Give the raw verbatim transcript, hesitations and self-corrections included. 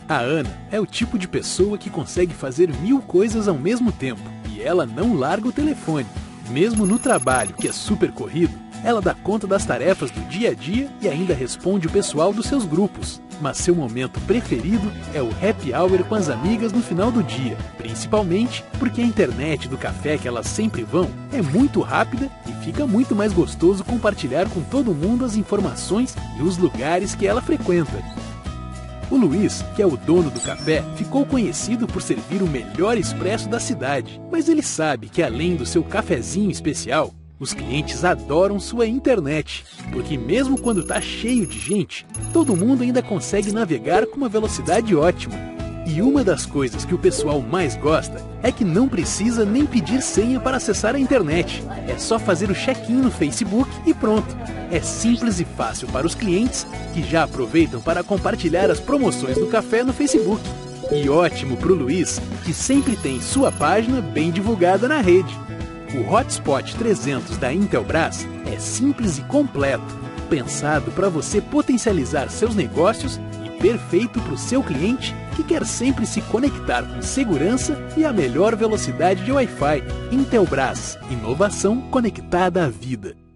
A Ana é o tipo de pessoa que consegue fazer mil coisas ao mesmo tempo, e ela não larga o telefone. Mesmo no trabalho, que é super corrido, ela dá conta das tarefas do dia a dia e ainda responde o pessoal dos seus grupos. Mas seu momento preferido é o happy hour com as amigas no final do dia, principalmente porque a internet do café que elas sempre vão é muito rápida e fica muito mais gostoso compartilhar com todo mundo as informações e os lugares que ela frequenta. O Luiz, que é o dono do café, ficou conhecido por servir o melhor expresso da cidade, mas ele sabe que além do seu cafezinho especial, os clientes adoram sua internet, porque mesmo quando está cheio de gente, todo mundo ainda consegue navegar com uma velocidade ótima. E uma das coisas que o pessoal mais gosta é que não precisa nem pedir senha para acessar a internet. É só fazer o check-in no Facebook e pronto. É simples e fácil para os clientes, que já aproveitam para compartilhar as promoções do café no Facebook. E ótimo para o Luiz, que sempre tem sua página bem divulgada na rede. O Hotspot trezentos da Intelbras é simples e completo, pensado para você potencializar seus negócios e perfeito para o seu cliente que quer sempre se conectar com segurança e a melhor velocidade de Wi-Fi. Intelbras, inovação conectada à vida.